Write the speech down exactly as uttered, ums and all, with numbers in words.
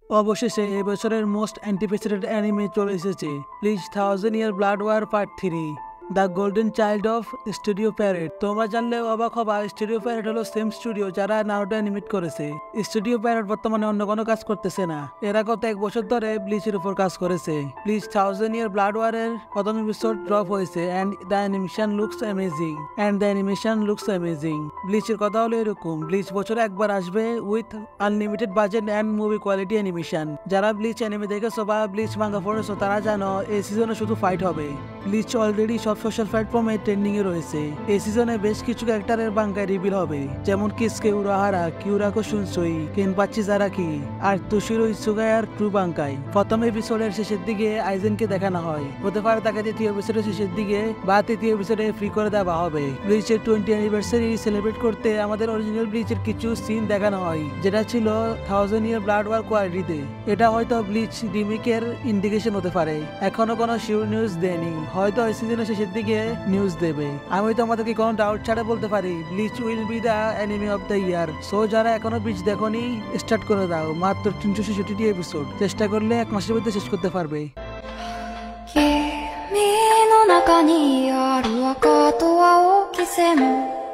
অবশেষে এবছরের most anticipated anime চলে এসেছে, Bleach thousand year blood war part three, the golden child of studio Pierrot. তোমরা জানলে অবাক হবা, স্টুডিও প্যারেট হলো সেম স্টুডিও যারা নারুটো অ্যানিমেট করেছে। স্টুডিও প্যারেট বর্তমানে অন্য কোনো কাজ করতেছে না, এরা গত এক বছর ধরে ব্লিচের উপর কাজ করেছে। ব্লিচ থাউজেন্ড ইয়ার ব্লাড ওয়ারের প্রথম এপিসোড ড্রপ হয়েছে and the animation looks amazing and the animation looks amazing. ব্লিচের কথা হলো এরকম, ব্লিচ বছরে একবার আসবে with unlimited budget and movie quality animation. যারা ব্লিচ অ্যানিমে দেখেছো বা ব্লিচ মাঙ্গা পড়েছো তারা জানো এই সিজনে শুধু ফাইট হবে। ব্লিচ অলরেডি সব সোশ্যাল প্ল্যাটফর্মে ট্রেন্ডিং এ রয়েছে। এই সিজনে বেশ কিছু ক্যারেক্টারের বাঙ্গায় রিভিল হবে, যেমন কিসকে উরাহারা, কিউরাকো সুনসুই, কেনপাচি জারাকি আর তুশিরো ইসুগায়ার ট্রু বাঙ্কাই। প্রথম এপিসোডের শেষের দিকে আইজেনকে দেখানো হয়, হতে পারে তাকে দ্বিতীয় এপিসোডের শেষের দিকে বা তৃতীয় এপিসোডে ফ্রি করে দেওয়া হবে। ব্লিচের টোয়েন্টি অ্যানিভার্সারি সেলিব্রেট করতে আমাদের অরিজিনাল ব্লিচের কিছু সিন দেখানো হয়, যেটা ছিল থাউজেন্ড ইয়ার ব্লাড ওয়ার কোয়ালিটিতে। এটা হয়তো ব্লিচ রিমেকের ইন্ডিকেশন হতে পারে, এখনো কোনো শিওর নিউজ দেয়নি, হয়তো এই সিজনের শেষের দিকে নিউজ দেবে। আমি তো আমাদেরকে কোনো ডাউট ছাড়া বলতে পারি Bleach will be the anime of the year. So যারা এখনো ব্লিচ দেখোনি স্টার্ট করে দাও, মাত্র তিনশো ছেষট্টি এপিসোড, চেষ্টা করলে এক মাসের মধ্যে শেষ করতে পারবে। 君の中にある赤と青き線